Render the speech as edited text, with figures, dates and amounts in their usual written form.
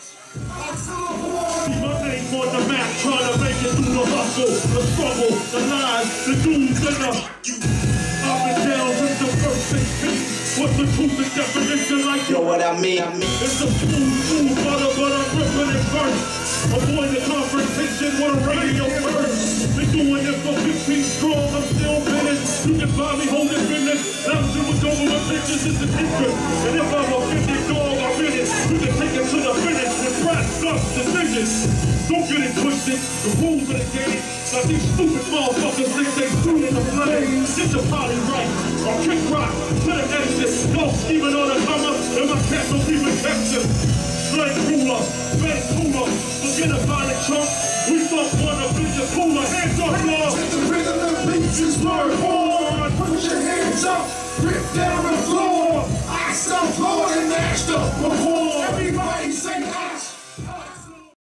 See my name on the map, trying to make it through the hustle, the struggle, the lies, the dudes, and the up and down since the first 16. What's the truth and definition like Know what I mean? It's a smooth butter, but I'm ripping it first. Avoid the confrontation with a radio first. Been doing it for 15 strong, I'm still finished. You can find me holding business. Lounging with over my bitches is an interest. And if I'm a 50 dog, I'm in it. You can take it to the finish with rap, stuff, decisions. Don't get it twisted. The rules of the game. Like these stupid motherfuckers think they shoot in the flame. Get your body right. Or kick rock to the exit. No scheming on the cover. And my cat don't even catch him. Slave ruler, fake cooler. Forget about it, chump. We fuck one of the cooler. Hands up, love. Let the rhythm of beats is learn on. Put your hands up. Rip down the floor. I stop Lord and mashed up before. Everybody